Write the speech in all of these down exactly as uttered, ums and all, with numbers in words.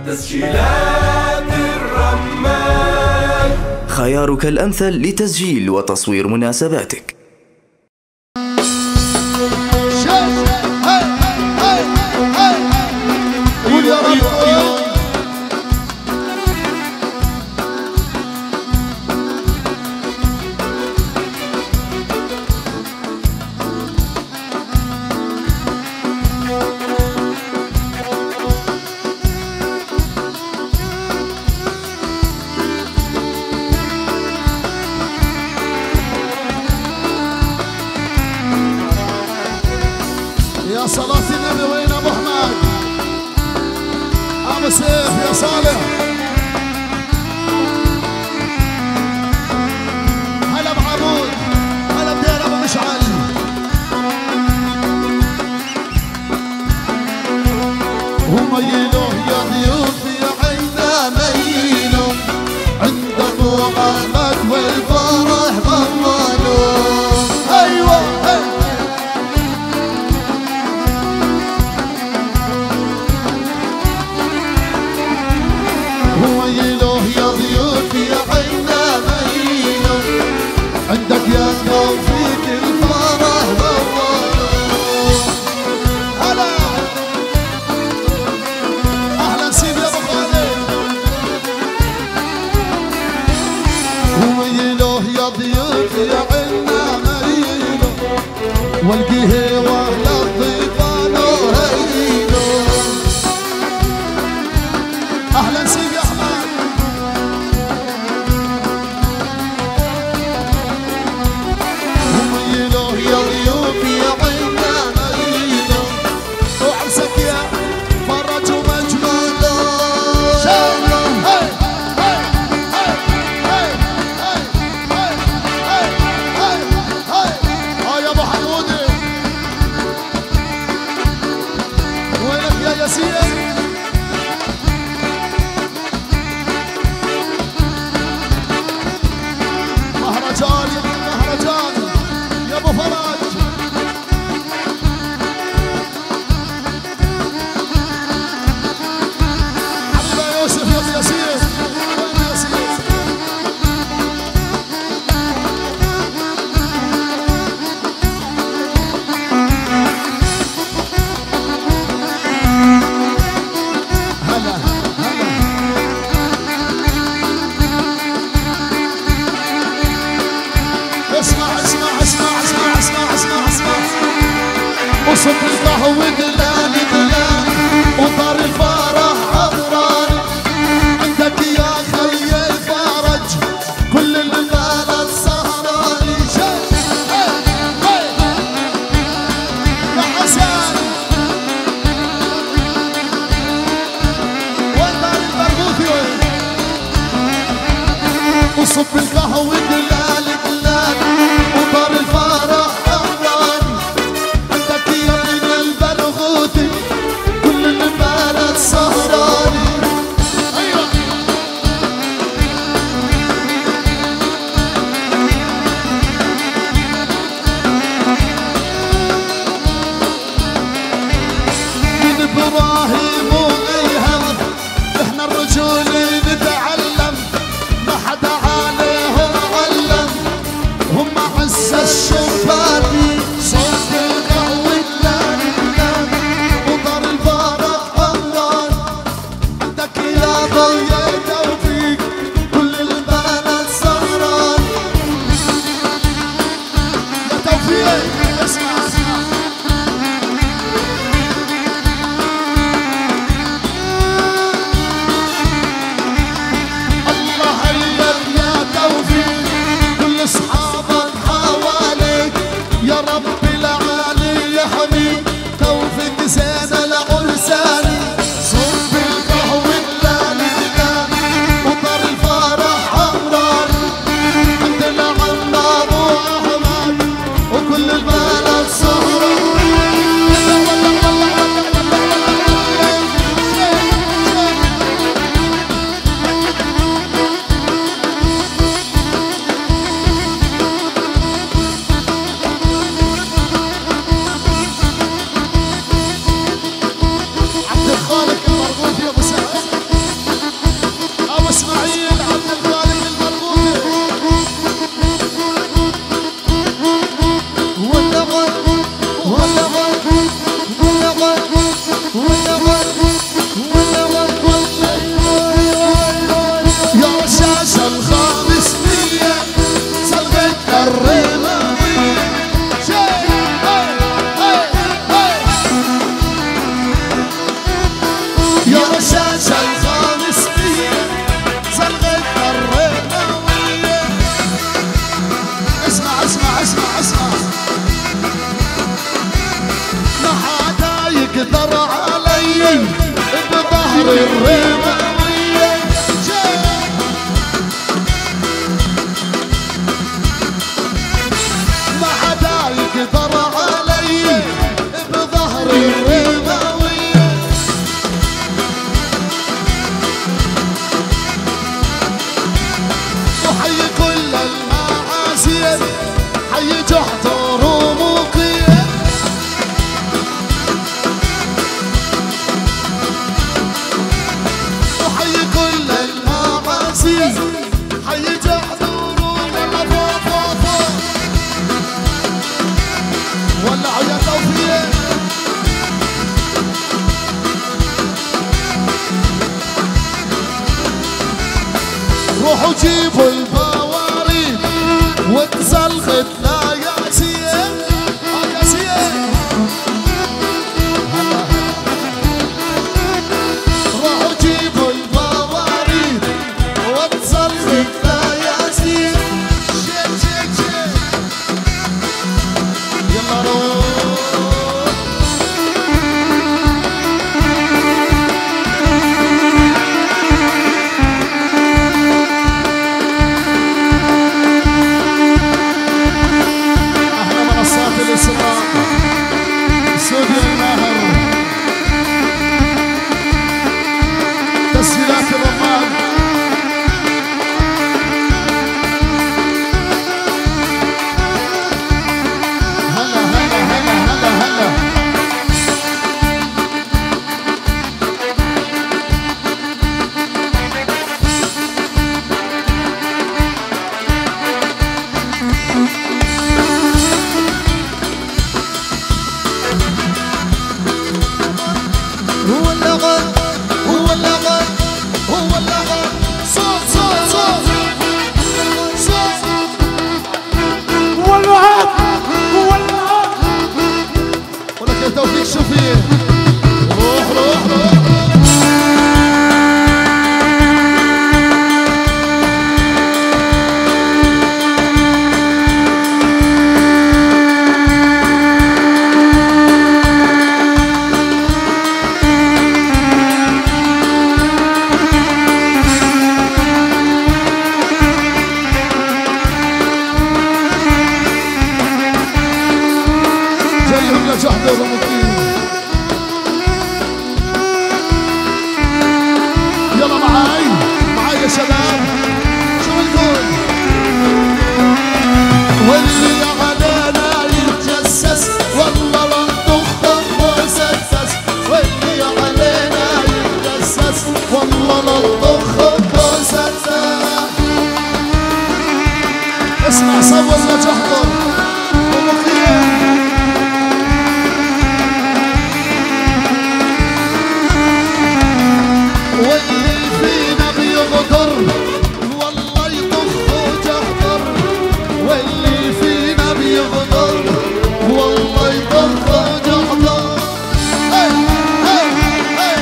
تسجيلات الرمان، خيارك الأمثل لتسجيل وتصوير مناسباتك. يا صلاة النبي وين ابو حماد؟ ابو سيف يا صالح. هلا بعمود، هلا بدير ابو مشعل. وميلوه يا ضيوف يا عينا ميلوه، عند ابو احمد والفرح ضمنوه. ايوه ويلوه يا ضيوف يا عينا ميلوه، عندك يا توفيق الفرح ضمنوه. هلا اهلا سيدي يا ابو خالد. ويلوه يا ضيوف يا عينا ميلوه، والقيه واهل الضيفان وهيلوه. اهلا سيدي احمد. وميلوه يا ضيوف يا عينا ميلوه، وعرسك يا فرج ومجمله. ها يا ابو حمودي وينك يا ياسين؟ مهرجان يا مهرجان يا ابو فرج. حبيبي يا يوسف يا ابو ياسين، وين ياسين؟ هلا هلا اسمع اسمع اسمع اسمع اسمع اسمع اسمع. وصف القهوة دلالي دلالي، وطار الفرح عطراني، عندك يا خي الفرج كل البلد سهراني. شايف يا حسن وين دار البرغوثي وين؟ وصف القهوة دلالي دلالي، وطار الفرح عطراني، عندك يا ابن البرغوثي كل البلد سهراني. ايوه من ابراهيم وايهم احنا الرجول نتعلم، ما حدا عليهم علم. يا رشاش الخامس مية سلقت الرماوية شي يا رشاش الخامس مية سلقت الرماوية. اسمع اسمع اسمع اسمع ما حدا يقدر علي بظهر الرماوية ما حدا يقدر علي بظهر الرماوية. وحي كل المعازيم حي جحظر ومقيم وحي كل المعازيم حي جحظر ولا فوق فوق فوق ولعوا يا توفيق. روحوا جيبوا البواريد وتزلخت لا ياسين ياسين روحوا جيبوا البواريد وتزلخت لا ياسين شيك شيك شيك يلا روح استوديو الماهر تسجيلات الرماد هلا هلا هلا هلا هلا هو اللغة هو اللغة هو اللغة صوت صوت صوت صوت هو اللغة هو اللغة ولك يا توفيق شو فيه روح روح روح جايهم لجحظر ومقيم. يلا معاي معاي يا شباب شو نقول واللي علينا يتجسس والله لا نطخ مسدس واللي علينا يتجسس والله لا نطخ مسدس. اسمع صور لجحظر ومقيم واللي فينا بيغدر والله يطخ جحظر واللي فينا بيغدر والله يطخ جحظر. هي هي هي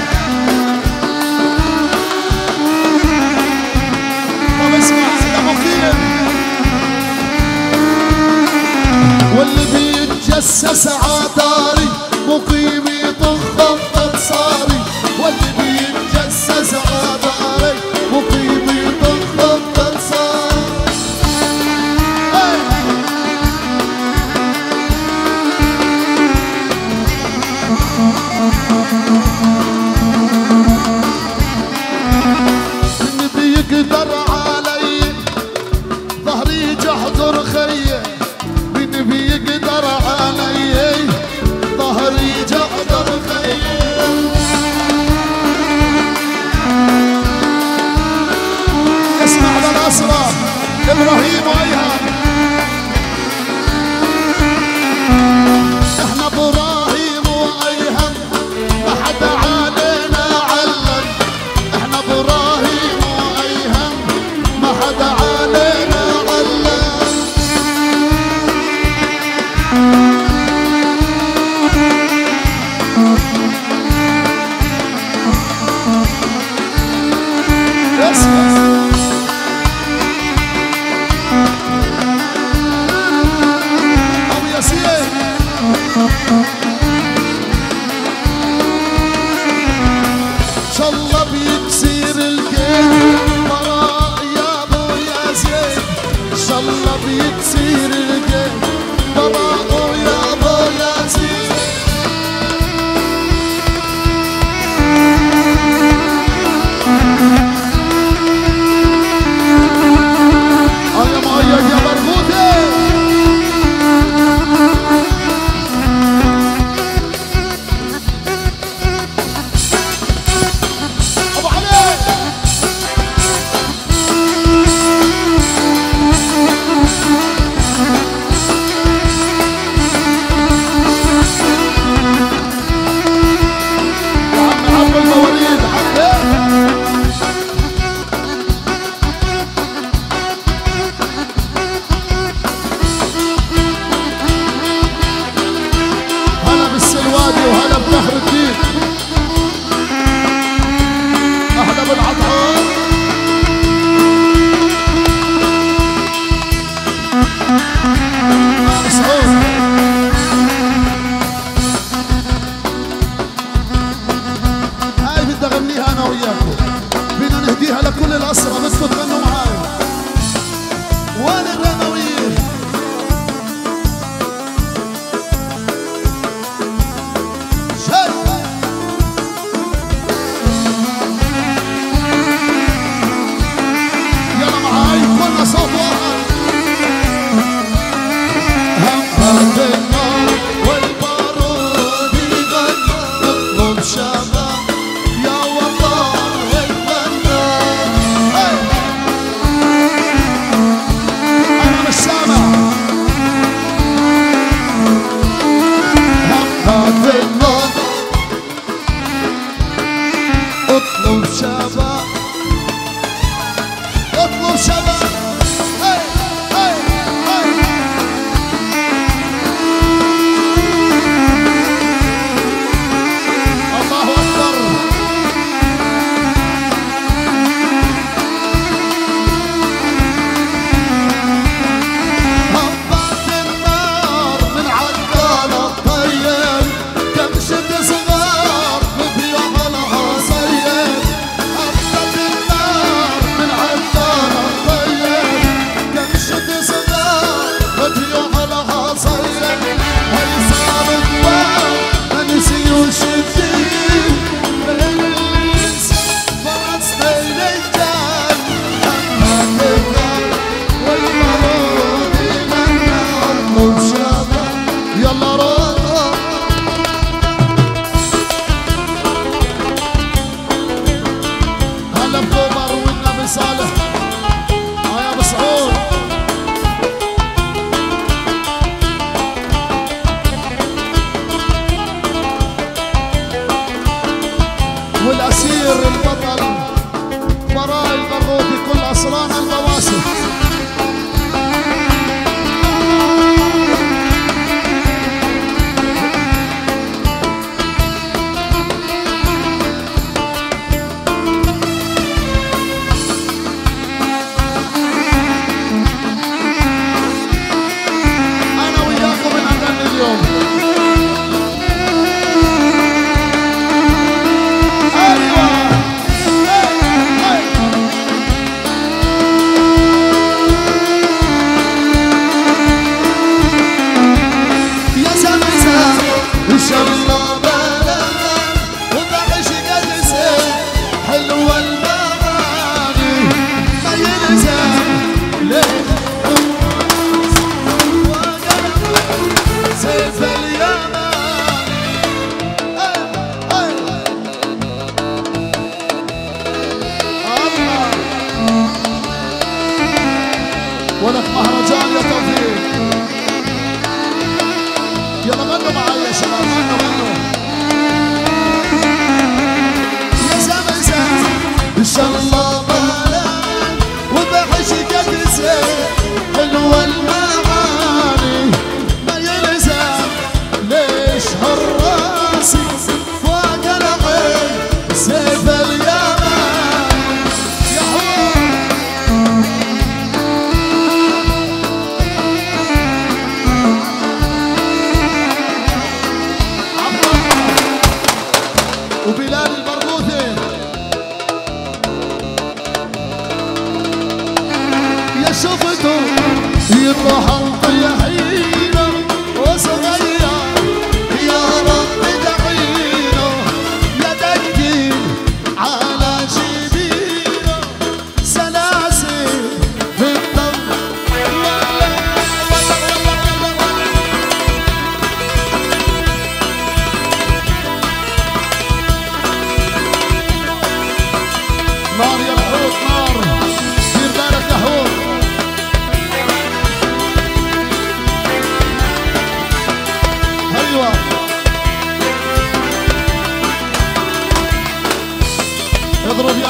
طب اسمع يا مقيم واللي بيتجسس عطاري مقيم يطخ انصاري واللي بيتجسس شاء الله بيكسر الكيل براء يا ابو ياسين ان شاء الله بيكسر الكيل براء يا ابو ياسين يا مؤيد يا برغوثي وهلا بفخر الدين اهلا بالعطار مسعود هاي بدي اغنيها انا وياكم بدنا نهديها لكل الاسرى بدكم تغنوا معاي وين الرناوير صوت واحد هم النار والبارود يغنى اطلب شباب يا وطن واتمنى انا مش سامع هم النار اطلب شباب اطلب شباب والأسير البطل براء البرغوثي كل أسران البواسل أنا وياكم بنغني اليوم ولك مهرجان يا توفيق يلا غنوا معايا يا شباب غنوا غنوا يا زمن زمن ان شاء الله بلد وبعشق اجلسه حلوه المعاني ما يلزم ليش هالراسي فوق العين سيف اليمن يا حور وبلال البرغوثي اضرب